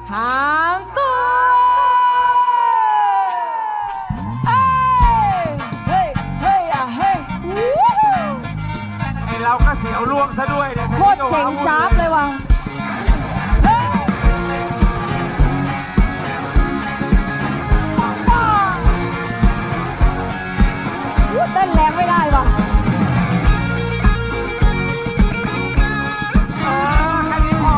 หางตัวเราก็เสียวล่วงซะด้วยเนี่ยโคตรเจ๋งจ้าบเลยว่ะเต้นแรงไม่ได้ว่ะแค่นี้พอ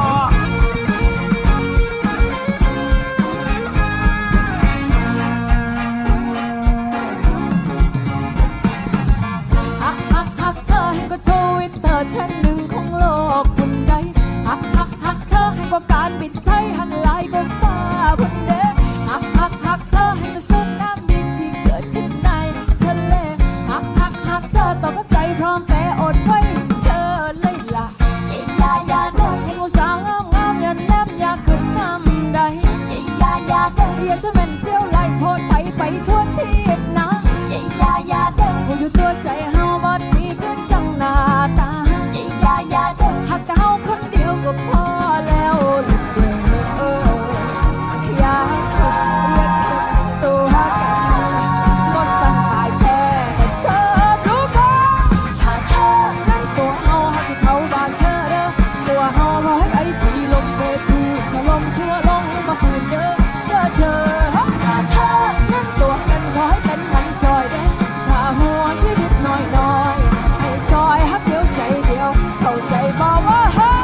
ฮักเธอให้ก็ทวิตเตอร์แชทหนึ่งของโลกคนใดฮักเธอให้ก็การบิดใจหักลายก็ฟ้าบนเดฮักเธอให้ก็สุดน้ำดีที่เกิดขึ้นในทะเลฮักเธอต่อก็ใจพร้อมแต่อดไว้เธอเลยล่ะอย่าเดินให้กูสาวงามอย่าแนบอย่าขึ้นน้ำใดอย่าเดินอย่าจะเป็นเที่ยวไล่โพดไปทั่วที่นะอย่าเดินกูอยู่ตัวใจเฮาบัดนี้เพื่อนจังหน้าตาอย่าเดินหักเฮาคนเดียวก็พอแล้วลูกเด้ออย่าตัวหักบ่สั่งตายแท้ให้เธอทุกคนถ้าเธอนั้นตัวเฮาหักที่เขาบ้านเธอเด้อตัวเฮาบ่ให้ไอ้ที่ลมเฟทูถ้าลมชั่วลงมาฝืนเด้อเธอถ้าเธอนั้นตัวกันขอให้เป็นมันจอยเด้อถ้าหัวชีวิตน้อยให้ซอยหักเดียวใจเดียวเข้าใจบ่ว่าเฮ้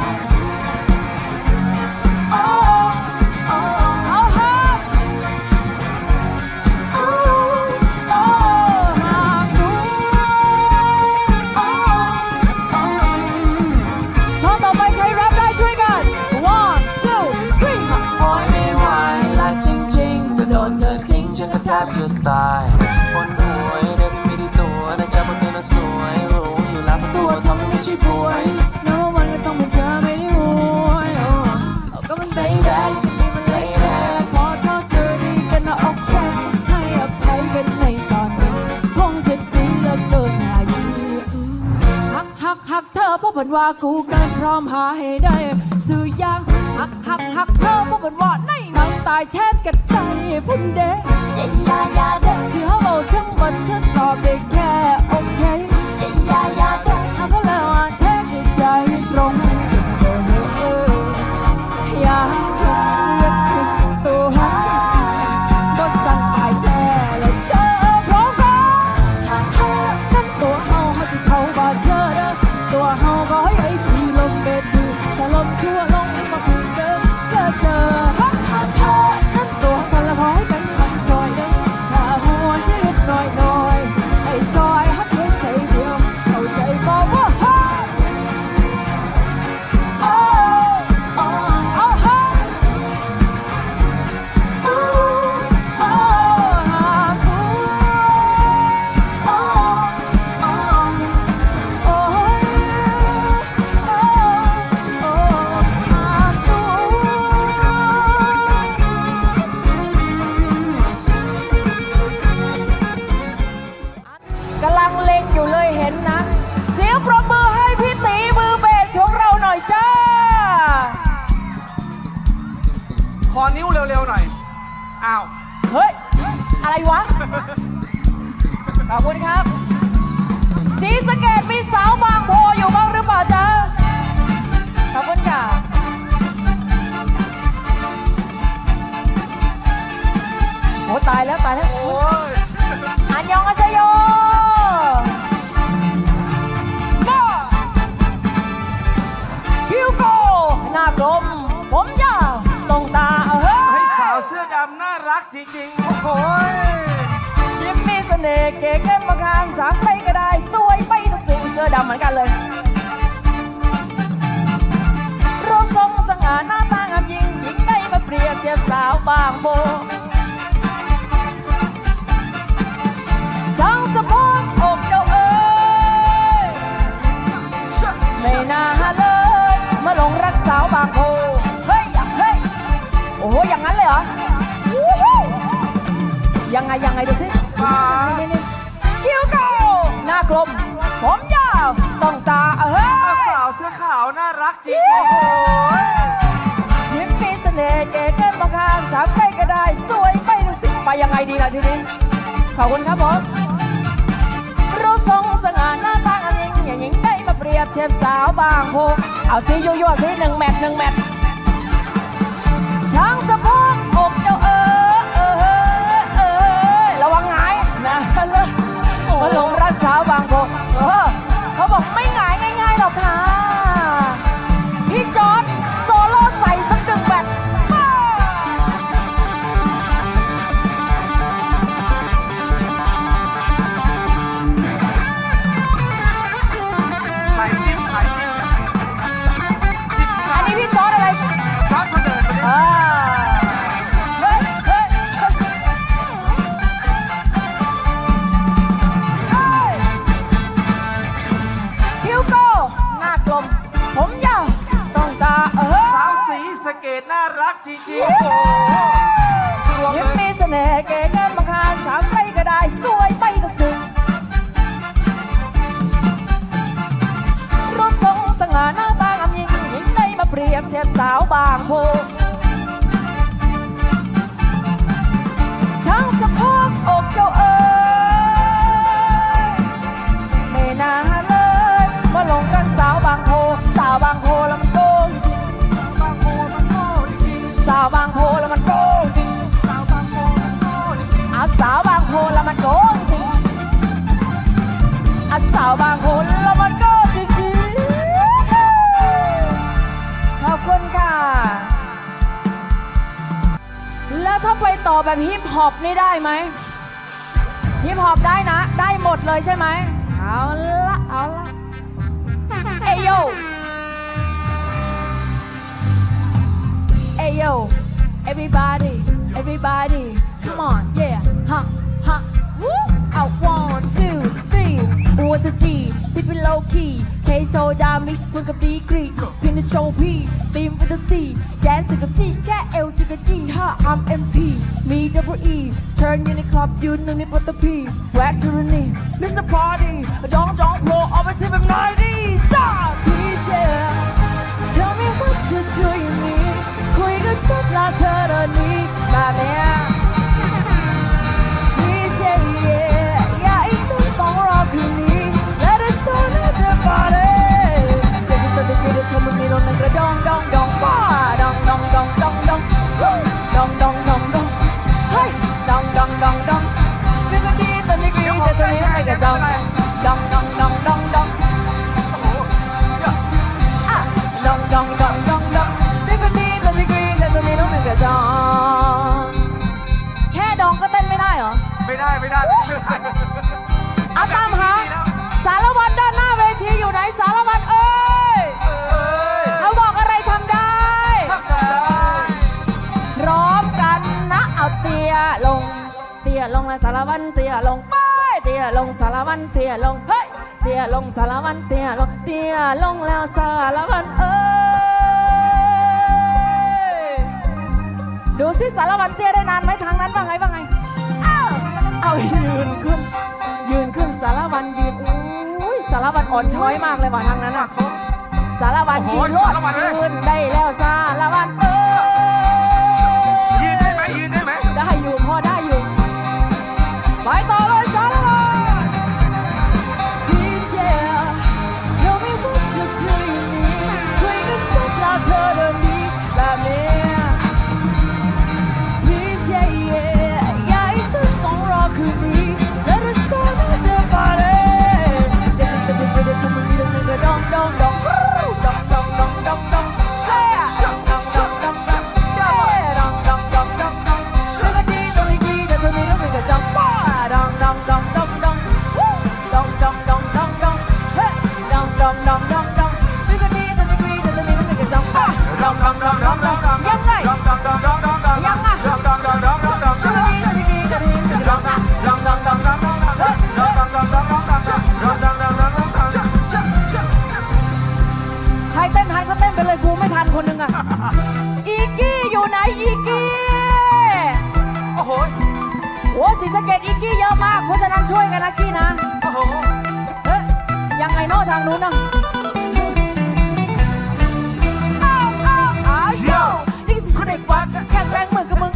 แทบจะตายคนหวยเด็กไม่ได้ตัวนะจ๊ะเพราะเธอน่ะสวยรู้อยู่แล้วทั้งตัวทำให้ไม่ใช่ป่วยน้องวันก็ต้องเป็นเธอไม่ได้หวยก็มันไปได้ที่มันเลยแน่ขอโทษเธอดีกันนะโอเคให้อภัยกันในตอนนี้คงจะดีเหลือเกินหายีฮักเธอเพราะเป็นว่ากูเกินพร้อมหาให้ได้สื่อยังฮักเธอเพราะเป็นว่าในหนังตายแทนกันได้พุ่นเด้อย่าเด้อที่เขาบอกทั้งหมดฉันตอบได้แค่โอเคอย่าเด้อทำก็แล้วแท้ใจตรงอย่าตัวหักก็สั่นตายแท้แล้วเธอพร้อมกันถ้าเธอนั้นตัวเฮาให้ที่เขาบาดเธอเด้อตัวเฮาก็ให้ไอ้ที่ลมเบ็ดถือถ้าลมชั่วลงมาคืนเด้อเธอถ้าเธอนั้นตัวกันละพอให้เป็นมันจอยเด้อถ้าหัวชีวิตน้อยให้ซอยหักเดียวใจเดียวเข้าใจบอกว่าขอนิ้วเร็วๆหน่อยอ้าวเฮ้ยอะไรวะขอบคุณครับศรีสะเกษมีสาวบางโพอยู่บ้างหรือเปล่าจ๊ะขอบคุณค่ะโอ้ตายแล้วโอ้ยอันยองอาเซโยคิวโกหน้ากลมผมยาวตรงตาให้สาวเสื้อดำน่ารักจริงๆโอ้ยยิ้มมีเสน่ห์เก๋เกินมาข้างจากใครก็ได้สวยไปทุกสิ่งเสื้อดำเหมือนกันเลยรูปทรงสง่าหน้าตางามยิ่งได้มาเปรียบเทียบสาวบางโบจังสะโพกอกเจ้าเอ๋ยไม่น่าเลยมาหลงรักสาวบางโพเฮ้ยโอ้โหอย่างนั้นเลยเหรอยังไงดูสินี่คิ้วโกหน้ากลมผมยาวต้องตาสาวเสื้อขาวน่ารักจริงยิ้มมีเสน่ห์เก๋เกินานถามใครก็ได้สวยไปทุกสิ่งไปยังไงดีล่ะทีนี้ขอบคุณครับผมรูปทรงสง่าหน้าตาอันยิ่งอย่างยิ่งได้มาเปรียบเทียบสาวบางโพเอาซิยั่วๆซิ1 แมตช์ช้างสะโพกอกเจ้าระวังหงายนะมาหลงรักสาวบางโพเขาบอกไม่หงายง่ายๆหรอกค่ะพี่จอร์จโซโล่ใส่สัก1 แมตช์ใส่จิ้มอันนี้พี่จอร์จอะไรจอร์จเสนอไปดิคิ้วโก้หน้ากลมผมยาวต้องตาสาวสีสะเกดน่ารักจริงๆยิ้มมีเสน่ห์เก๋เกินบางคานถามใครก็ได้สวยไปทุกสิ่งรูปทรงสง่าหน้าตางามยิ่งยิ่งได้มาเปรียบเทียบสาวบางโพช้างสะโพกอกเจ้าไม่น่าเลยมาหลงรักสาวบางโพแล้วมันโกงจริงสาวบางโพแล้วมันโกงจริงสาวบางโพแล้วมันโกงจริงสาวบางโพแล้วมันโกงจริงขอบคุณค่ะแล้วถ้าไปต่อแบบฮิปฮอปนี่ได้ไหมฮิปฮอปได้นะได้หมดเลยใช่ไหมเอาละเอโยYo, everybody, come on, yeah, woo! Out 1, 2, 3. What's the G? Sip it low key. Taste soda mix with a degree. Finish show P, theme with the C. Dance with the G, get L to the G. I'm MP, me double E. Turn in the club, you know me put the P. Whack to the knee, Mr. Party. Don't blow over to the 90s. Peace, yeah. Tell me what to do, you need.คุยกับฉันลาเธอเดินนี้แบบเนี้ยพี่เสียอย่าให้ฉันต้องรอคืนนี้ Let it start at the party เดี๋ยวฉันจะได้กินเดี๋ยวเธอมันมีลมในกระดองป้าดองเฮ้ยดองนี่ก็ดีตอนนี้ก็ดีแต่ตอนนี้ในกระดองดองแค่ดองก็เต้นไม่ได้เหรอไม่ได้เอาตามหาสารวัตรด้านหน้าเวทีอยู่ไหนสารวัตรเอ้ยเขาบอกอะไรทำได้พร้อมกันนะเอาเตี้ยลงแล้วสารวัตรเตี้ยลงไปเตี้ยลงสารวัตรเตี้ยลงเฮ้ยเตี้ยลงสารวัตรเตี้ยลงแล้วสารวัตรดูสิสารวัตรเตี้ยได้นานไหมทางนั้นว่าไงเอายืนขึ้นสารวัตรยืนอุ้ยสารวัตรอ่อนช้อยมากเลยว่ะทางนั้นอ่ะสารวัตรยืนยืนได้แล้วสารวัตรยืนได้ไหมได้อยู่พอได้อยู่ไปต่อเลยสารวัตร Please yeah tell me what to do you need คุยกันสักลาเธอเดินนี้แบบนี้คืนนี้ Let it start at the party จะสิจะดึงไปเดี๋ยวฉันมันมีเรื่องกระดองเฮ้ยดองแล้วก็ดีตรงนี้ดีแต่เธอมีเรื่องกระดองป้าดองเฮ้ยดองแล้วก็ดีตรงนี้ดีแต่เธอมีเรื่องกระดองป้ายังไงใครเต้นทันเขาเต้นไปเลยกูไม่ทันคนหนึ่งอ่ะอีกี้อยู่ไหนอีกี้โอ้โหศรีสะเกษอีกี้เยอะมากเพราะฉะนั้นช่วยกันนะกี้นะโอ้โหเฮ้ยยังไงโน่ทางนู้นนะนี่สิคนเด็กวัดแข็งแรงเหมือนกับมึง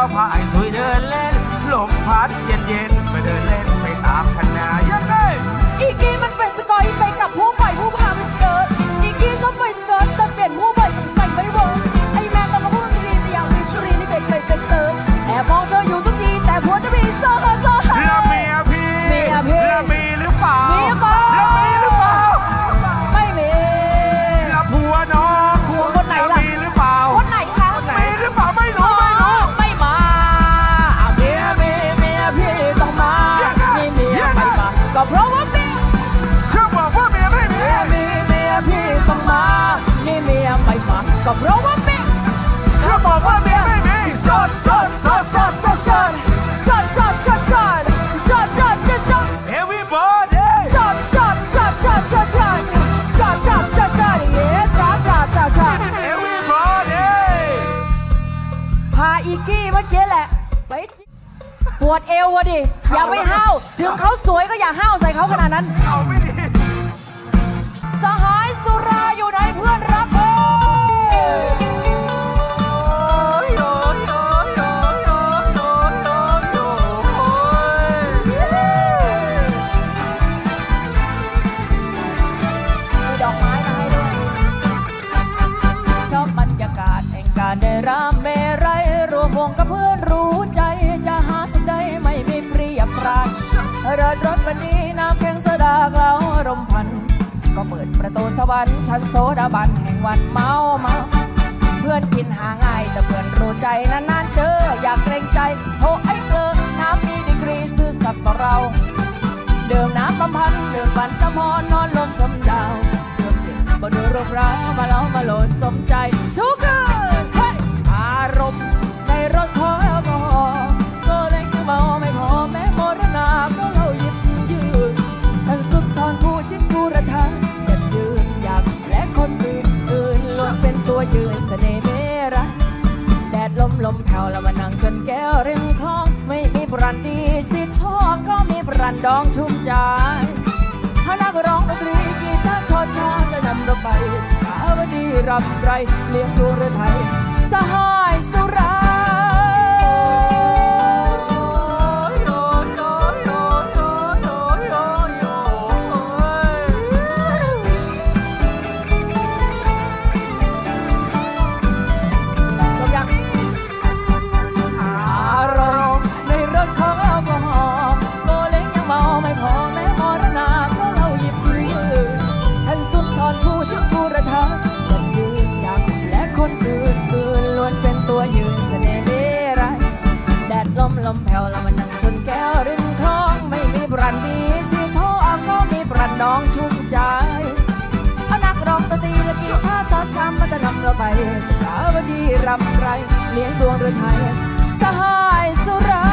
แล้วพาไอ้ถุยเดินเล่นลมพัดเย็นๆไปเดินเล่นไปตามคณะยังไงอีกี้มันเป็นสกอยไปกับผู้ปล่อยผู้พาไปสเกิร์ตอีกี้ชอบไปสเกิร์ตแต่เปลี่ยนผู้ปล่อยสงสัยไม่เวิร์กไอ้แม่ตอนมาพูดดีแต่อยากมีชรีนี่เป็นเติร์แอบมองเธออยู่ทุกทีแต่ผัวจะมีโซ่แล้วเมียพี่แล้วมีหรือเปล่ามีหรือเปล่าไม่มีแล้วผัวน้องคนไหนล่ะมีหรือเปล่าคนไหนคะมีหรือเปล่าไม่รู้ไม่มาเมียพี่ต้องมามีเมียไม่มาก็เพราะว่าเมียเขาบอกว่าเมียไม่มีเมียพี่ต้องมามีเมียไม่มาก็เพราะว่าเมียเขาบอกว่าเมียไม่มีสดEverybody ช็อต Everybody พาอีกี้เมื่อกี้แหละไปปวดเอววะดิอย่าไปห้าวถึงเขาสวยก็อย่าห้าวใส่เขาขนาดนั้นเขาไม่ดีสหายสุราอยู่ไหนเพื่อนรักได้รำเมรัยรวมวงกับเพื่อนรู้ใจจะหาสิ่งใดไม่มีเปรียบปรานเริดรถวันนี้น้ำแข็งโซดาเกลารมพันก็เปิดประตูสวรรค์ชั้นโซดาบันแห่งวันเมาเพื่อนกินหาง่ายแต่เพื่อนรู้ใจนานๆเจออยากเกรงใจโทไอ้เกลือน้ำมีดีกรีซื่อสัตย์ต่อเราดื่มน้ำบำพันดื่มวันน้ำพรนอนลมชมดาวดื่มจิตบนรูปร้าวมาเล้ามาโหลดสมใจทุกคืนอารมณ์ในรถของแอลกอฮอล์ก็เล็กเมาไม่พอแม้มรณะก็เราหยิบยืนทั้งสุดทอนผู้ชิ้นผู้ระทะยันยืนอยากและคนอื่นล้วนเป็นตัวยืนเสน่ห์เมรัยแดดลมแผ่วแล้วมานั่งจนแก้วริมคลองไม่มีบรันดีสีทองก็มีบรันดองชุ่มใจถ้านักร้องดนตรีกีตาร์ชดช้าจะนำเราไปสถาวดีรำไรเลี้ยงดูเรือไทยสหายสุราจบยังอารมณ์ในรถของแอลกอฮอล์ก็เล็กยังเมาไม่พอแม้มรณะเพราะเราหยิบยืนทั้งสุดทอนผู้ชุดผู้ระทะกันยืนอยากและคนอื่นล้วนเป็นตัวยืนเสน่ห์เมรัยแดดลมแผ่วแล้วมานั่งชนแก้วริมคลองไม่มีบรันดีสีทองก็มีบรันดองชุ่มใจเอานักร้องดนตรีและกีตาร์จอดจำมาจะนำเราไปสถาวดีรำไรเลี้ยงดวงเรือไทยสหายสุรา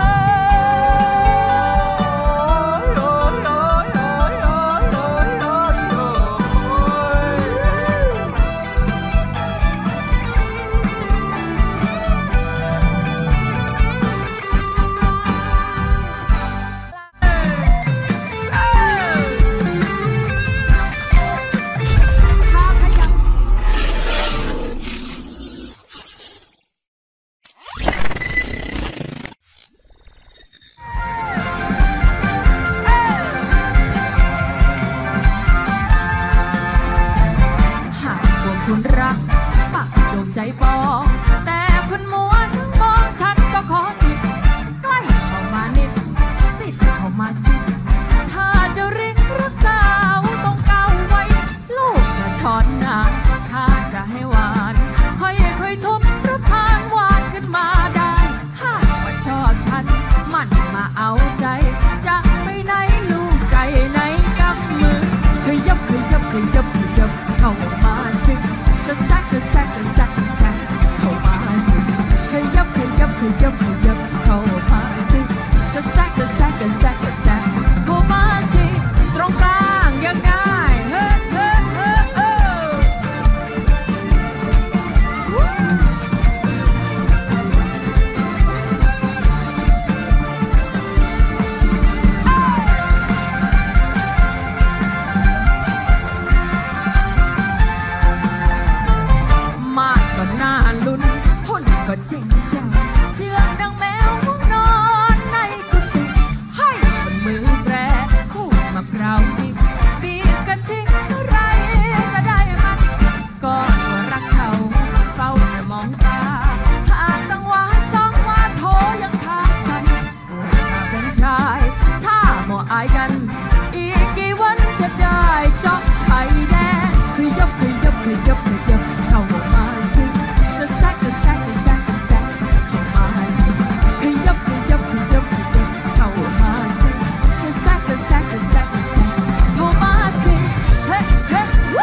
คุณรักปักดวงใจปองแต่คุณมัวมองฉันก็ขอติดใกล้เข้ามานิดติดเข้ามาสิถ้าจะเรียกรักสาวต้องก้าวไว้ลูกกระชอนหนาถ้าจะให้หวานค่อยทุบรับทานหวานขึ้นมาได้หากว่าชอบฉันมันมาเอาใจจะไปไหนลูกไก่ไหนกำมือขยับเข้ามาสิกระแซกเข้ามาสิขยับเข้ามาสิกระแซกเข้ามาสิตรงกลางยังไงก็เจ๋งจังเชื่อกันอีกกี่วันจะได้จ๊อบไข่แดงขยับขยับขยับขยับเข้ามาสิกระแซกกระแซกกระแซกกระแซกเข้ามาสิขยับขยับขยับขยับเข้ามาสิกระแซกกระแซกกระแซกกระแซกเข้ามาสิเฮ้เฮ้วู้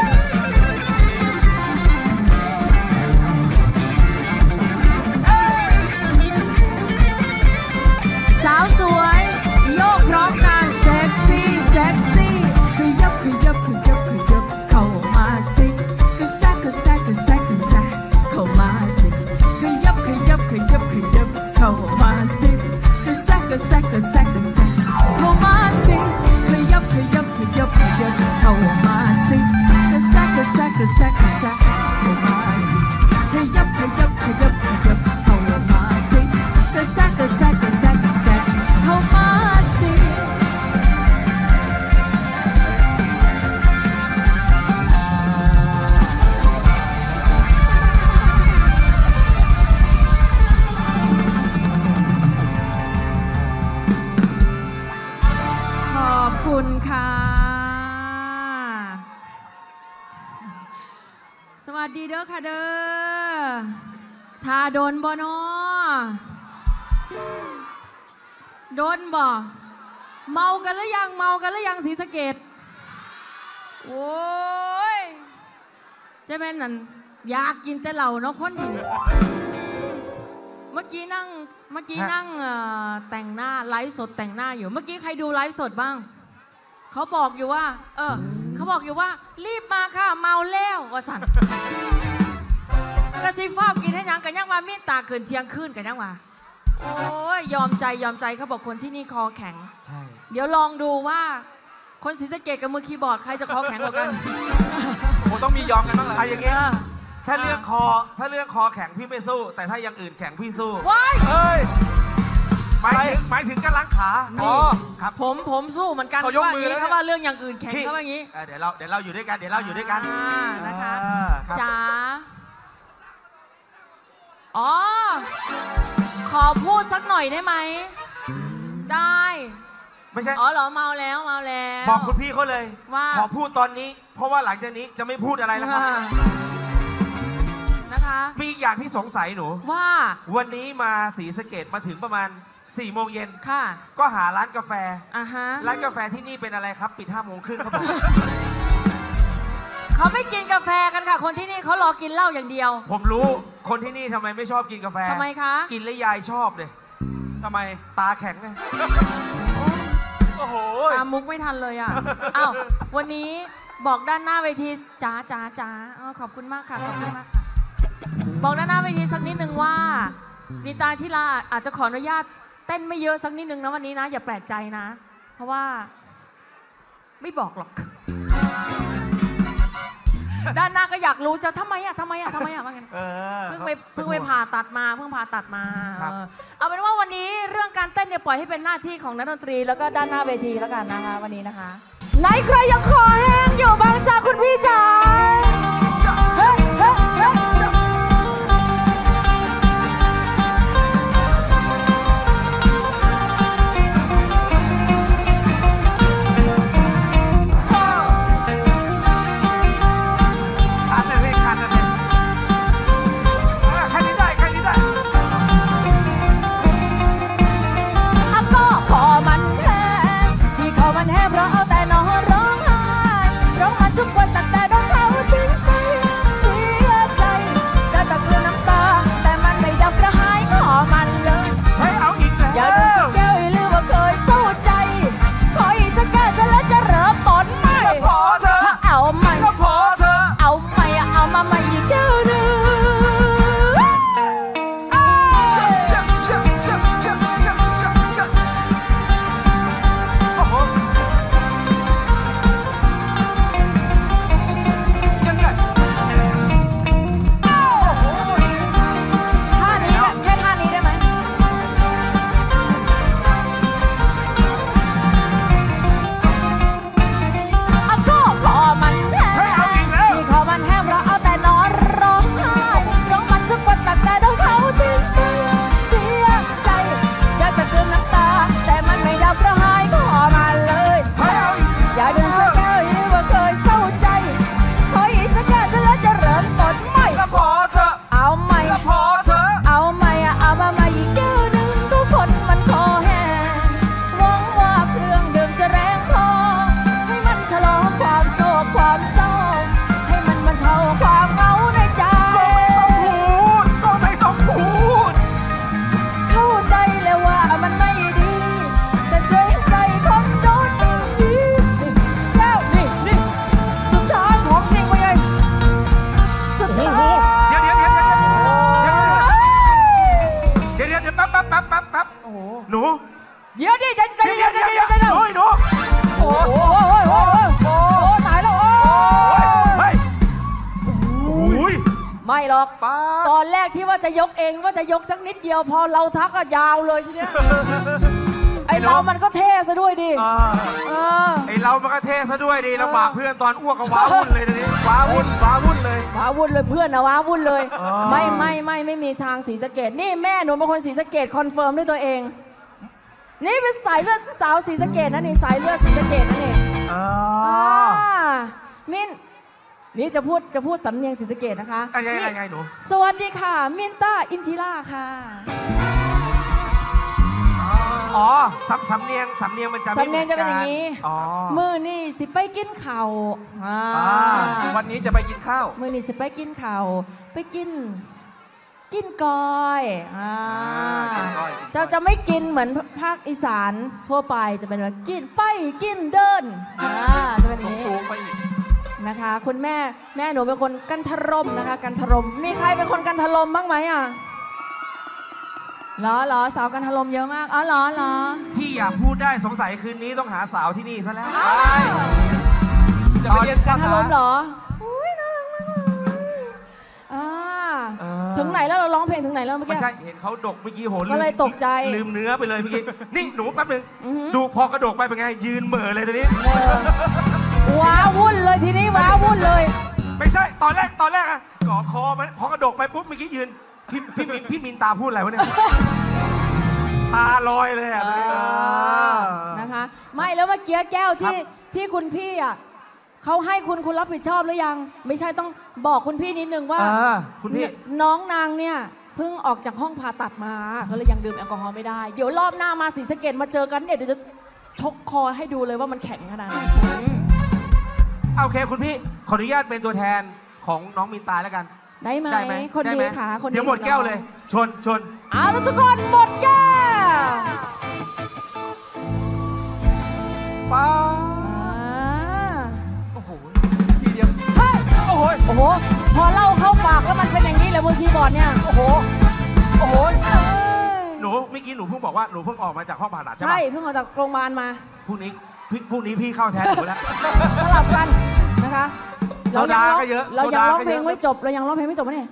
สาวสวยโยกพร้อมกันเซ็กซี่เซ็กซี่ขยับขยับขยับขยับเข้ามาสิกระแซกกระแซกกระแซกกระแซกเข้ามาสิขยับขยับขยับขยับเข้ามาสิกระแซกกระแซกกระแซกกระแซกเข้ามาสิขยับขยับขยับขยับเข้ามาสิกระแซกกระแซกกระแซกกระแซกเข้ามาสิขยับขยับขยับขยับเข้ามาสิกระแซกกระแซกกระแซกกระแซกเข้ามาสิขอบคุณค่ะ สวัสดีเด้อค่ะเด้อทาโดนบ่นอโดนบ่เมากันหรือยังเมากันหรือยังศรีสะเกษโอ้ยจะเป็นนั่นอยากกินแต่เหล่าเนาะคนที่นี่เมื่อกี้นั่งแต่งหน้าไลฟ์สดแต่งหน้าอยู่เมื่อกี้ใครดูไลฟ์สดบ้างเขาบอกอยู่ว่าเขาบอกอยู่ว่ารีบมาค่ะเมาแล้วว่าสั่นกระซิบฟ้ากินให้ยังกันยังว่ามีตาเกินเที่ยงคืนกันยังว่าโอ้ยยอมใจเขาบอกคนที่นี่คอแข็งใช่เดี๋ยวลองดูว่าคนศรีสะเกษกับมือคีย์บอร์ดใครจะคอแข็งกว่ากันโอ้ต้องมียอมกันบ้างเหรออย่างงี้ถ้าเรื่องคอแข็งพี่ไม่สู้แต่ถ้าอย่างอื่นแข็งพี่สู้ว้ายเฮ้ยหมายถึงการล้างขาอ๋อครับผมสู้เหมือนกันว่าอย่างนี้ถ้าว่าเรื่องอย่างอื่นแข็งเขาว่าอย่างนี้เดี๋ยวเราอยู่ด้วยกันนะคะจ๋าอ๋อขอพูดสักหน่อยได้ไหมได้ไม่ใช่อ๋อเหรอเมาแล้วบอกคุณพี่เขาเลยว่าขอพูดตอนนี้เพราะว่าหลังจากนี้จะไม่พูดอะไรแล้วครับนะคะมีอีกอย่างที่สงสัยหนูว่าวันนี้มาศรีสะเกษมาถึงประมาณ4 โมงเย็นค่ะก็หาร้านกาแฟร้านกาแฟที่นี่เป็นอะไรครับปิด5 โมงครึ่งครับผมเขาไม่กินกาแฟกันค่ะคนที่นี่เขารอกินเหล้าอย่างเดียวผมรู้คนที่นี่ทำไมไม่ชอบกินกาแฟทำไมคะกินแล้วยายชอบเลยทำไมตาแข็งไงโอ้โหตามุกไม่ทันเลยอ่ะอ้าววันนี้บอกด้านหน้าเวทีจ๋าขอบคุณมากค่ะขอบคุณมากค่ะบอกด้านหน้าเวทีสักนิดนึงว่านิตาที่ลาอาจจะขออนุญาตเต้นไม่เยอะสักนิดนึงนะวันนี้นะอย่าแปลกใจนะเพราะว่าไม่บอกหรอกด้านหน้าก็อยากรู้จะทำไมว่าไงเพิ่งไปผ่าตัดมาเอาเป็นว่าวันนี้เรื่องการเต้นเนี่ยปล่อยให้เป็นหน้าที่ของนักดนตรีแล้วก็ด้านหน้าเวทีแล้วกันนะคะวันนี้นะคะไหนใครยังคอแห้งอยู่บ้างจ้าคุณพี่จ๋าทุกวันตั้งแต่โดนเขาทิ้งอก ตอนแรกที่ว่าจะยกเองว่าจะยกสักนิดเดียวพอเราทักก็ยาวเลยทีเนี้ยไอเรามันก็เท่ซะด้วยดิไอเรามันก็เท่ซะด้วยดิลำบากเพื่อนตอนอ้วกก็ว้าวุ่นเลยทีนี้ว้าวุ่นเลยเพื่อนนะว้าวุ่นเลยไม่มีทางศรีสะเกษนี่แม่หนูเป็นคนศรีสะเกษคอนเฟิร์มด้วยตัวเองนี่เป็นสายเลือดสาวศรีสะเกษนะนี่สายเลือดศรีสะเกษนะนี่มินนี่จะพูดสำเนียงศรีสะเกษนะคะไงหนูสวัสดีค่ะมินต้าอินทิราค่ะสำเนียงมันจะสำเนียงจะเป็นอย่างนี้มือนี่สิไปกินข้าววันนี้จะไปกินข้าวมือนี่สิไปกินข้าวไปกินกอยจะไม่กินเหมือนภาคอีสานทั่วไปจะเป็นแบบกินไปกินเดินจะเป็นอย่างนี้สูงไปอีกนะคะคุณแม่หนูเป็นคนกันทรมนะคะกันทรมมีใครเป็นคนกันทรมบ้างไหมอ่ะเหรอสาวกันทรมเยอะมากเหรอพี่อยากพูดได้สงสัยคืนนี้ต้องหาสาวที่นี่ซะแล้วจะไปเรียนกันทรมเหรออุ้ยน่ารักมากถึงไหนแล้วเราร้องเพลงถึงไหนแล้วเมื่อกี้ไม่ใช่เห็นเขาดกเมื่อกี้โหก็เลยตกใจลืมเนื้อไปเลยเมื่อกี้นี่หนูแป๊บนึงดูพอกระดกไปเป็นไงยืนเหม่อเลยตอนนี้ว้าวุ่นเลยทีนี้ว้าวุ่นเลยไม่ใช่ตอนแรกอะก่อคอมันพอกระดกไปปุ๊บเมื่อกี้ยืนพี่มินตาพูดอะไรวะเนี่ยตาลอยเลยนะคะไม่แล้วเมื่อกี้แก้วที่คุณพี่อ่ะเขาให้คุณรับผิดชอบหรือยังไม่ใช่ต้องบอกคุณพี่นิดนึงว่าคุณพี่น้องนางเนี่ยเพิ่งออกจากห้องผ่าตัดมาเขาเลยยังดื่มแอลกอฮอล์ไม่ได้เดี๋ยวรอบหน้ามาศรีสะเกษมาเจอกันเนี่ยเดี๋ยวจะชกคอให้ดูเลยว่ามันแข็งขนาดไหนโอเคคุณพี่ขออนุญาตเป็นตัวแทนของน้องมินตาแล้วกันได้ไหมคนดีค่ะคนดีเดี๋ยวหมดแก้วเลยชนแล้วทุกคนหมดแก้วป้าโอ้โหทีเดียวโอ้โหพอเล่าเข้าปากแล้วมันเป็นอย่างนี้เลยบนคีย์บอร์ดเนี่ยโอ้โหหนูเมื่อกี้หนูเพิ่งบอกว่าหนูเพิ่งออกมาจากห้องผ่าตัดใช่ไหมใช่เพิ่งออกจากโรงพยาบาลมาพรุ่งนี้พี่เข้าแทนหนูแล้วสลับกันนะคะเรายังร้องเพลงไม่จบเรายังร้องเพลงไม่จบเนี่ย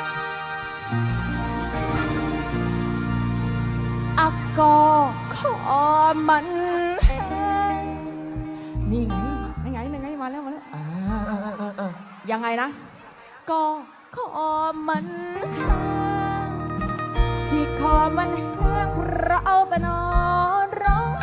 อักกอขอมันนี่ไงมาแล้วยังไงนะก็ขอมันที่ขอมันแห้งเพราะเอาแต่นอนร้อง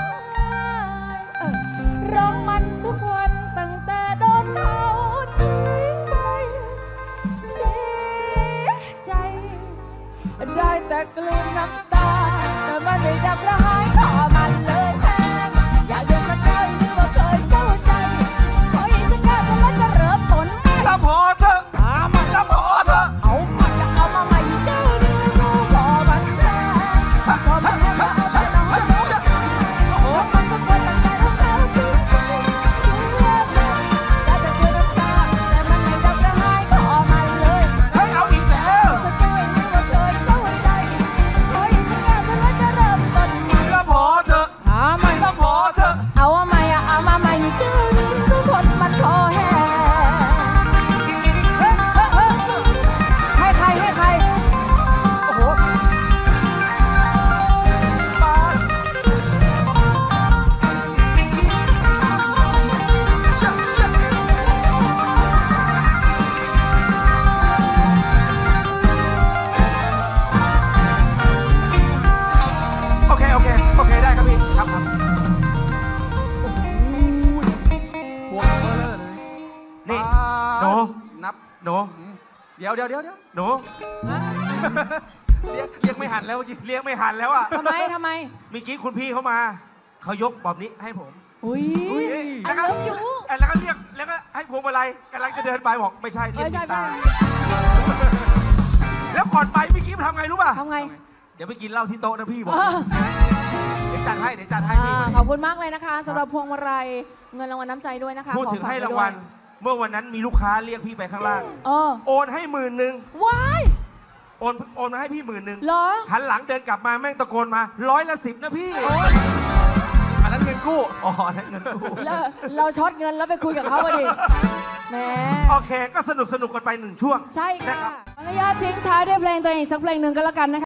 มันทุกวันตั้งแต่โดนเขาทิ้งไปเสียใจได้แต่กลืนน้ำตาแต่มันไม่ดับละหายขอมันเลยแทนอยากเดินสักหน่อยนึกว่าเคยเศร้าใจขออีกสักแค่แล้วจะเริ่มต้นแล้วพอเถอะเอามันจะเอามาใหม่เจ้าหนึ่งขอมันแทนขอมันแทนเอาแต่นอนมันทุกวันตั้งแต่โดนเขาทิ้งไปเสียใจได้แต่กลืนน้ำตาแต่มันไม่ดับละหายขอมันเลยเอาอีกแล้วสักหน่อยนึกว่าเคยเศร้าใจขออีกสักแค่แล้วจะเริ่มต้นแล้วพอเถอะเอาใหม่เอามาใหม่อีกเจ้าหนึ่งทุกคนมันขอแห่ให้ใครโอ้โหโอเคได้ครับพี่ครับโอ้โหพวงเบอร์เลยนี่หนูเดี๋ยวหนูเรียกไม่หันแล้วเมื่อกี้เรียกไม่หันแล้วอ่ะทำไมเมื่อกี้คุณพี่เขามาเขายกบอบนี้ให้ผมแล้วก็เรียกแล้วก็ให้ผมอะไรกำลังจะเดินไปบอกไม่ใช่เรียกตาแล้วก่อนไปเมื่อกี้ทำไงรู้ป่ะทำไงเดี๋ยวไปกินเหล้าที่โต๊ะนะพี่บอกเดี๋ยวจัดให้พี่ขอบคุณมากเลยนะคะสำหรับพวงมาลัยเงินรางวัลน้ำใจด้วยนะคะพูดถึงให้รางวัลเมื่อวันนั้นมีลูกค้าเรียกพี่ไปข้างล่างโอนให้10,000 ว้ายโอนมาให้พี่10,000 เหรอหันหลังเดินกลับมาแม่งตะโกนมา110นะพี่อันนั้นเงินกู้นั่นเงินกู้เราช็อตเงินแล้วไปคุยกับเขาพอดีแหมโอเคก็สนุกกันไป1 ช่วงใช่นะครัค่ะบขออนุญาตทิ้งท้ายด้วยเพลงตัวเองอีกสักเพลงหนึ่งก็แล้วกันนะคะ